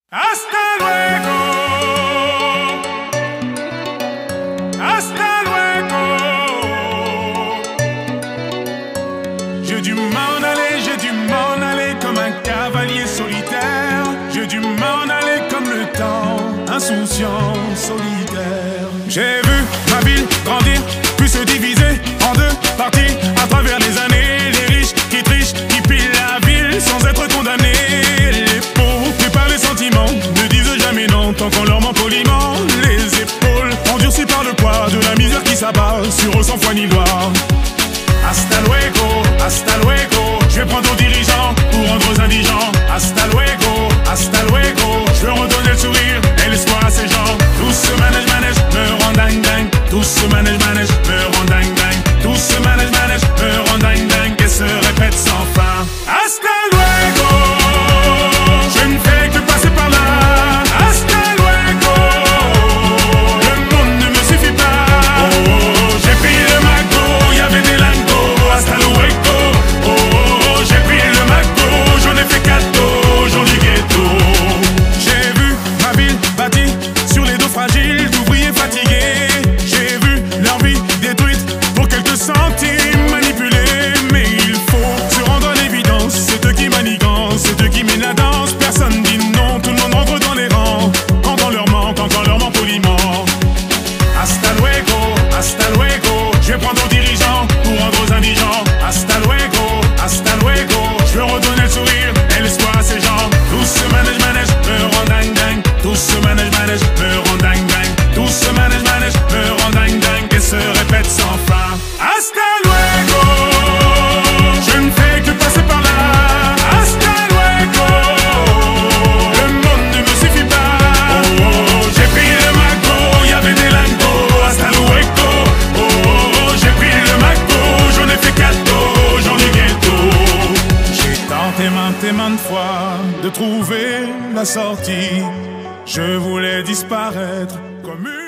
Hasta luego. Hasta luego. J'ai dû m'en aller comme un cavalier solitaire. J'ai dû m'en aller comme le temps, insouciant, solitaire. J'ai vu ma ville grandir, puis se diviser en deux parties à travers les années. Les riches qui trichent, qui pillent la ville sans être condamnés. Les pauvres pris par les sentiments ne disent jamais non tant qu'on leur ment poliment. Les épaules endurcies par le poids de la misère qui s'abat sur eux sans foi ni loi. Hasta luego, je vais prendre aux dirigeants pour rendre aux indigents. Hasta luego, je veux redonner le sourire et l'espoir à ces gens. Tout ce manège me rend dingue. Tout ce manège me rend dingue. Tout ce manège me rend dingue et se répète sans fin. Hasta luego, je ne fais que passer par là. Hasta luego, le monde ne me suffit pas. Oh, j'ai pris le magot, y'avait des lingots. Hasta luego, oh, j'ai pris le magot, j'en ai fait cadeau, j'en ai ghetto. J'ai vu ma ville bâtie sur les dos fragiles d'ouvriers fatigués. J'ai vu leur vie détruite pour quelques centimes manipulés. Mais il faut se rendre à l'évidence, c'est eux qui manigancent, c'est eux qui mènent la danse. Personne dit non, tout le monde rentre dans les rangs quand on leur ment poliment. Hasta luego, je vais prendre aux dirigeants pour rendre aux indigents. Hasta luego, je veux redonner le sourire et l'espoir à ces gens. Tout ce manège me rend dingue. Tout ce manège me rend dingue. Tout ce manège me rend dingue et se répète sans fin. Hasta luego, je ne fais que passer par là. Hasta luego, le monde ne me suffit pas. Oh, j'ai pris le magot, y'avait des lingots. Hasta luego, oh, j'ai pris le magot, j'en ai fait cadeau, j'en ai ghetto. J'ai tenté maintes fois de trouver la sortie. Je voulais disparaître comme une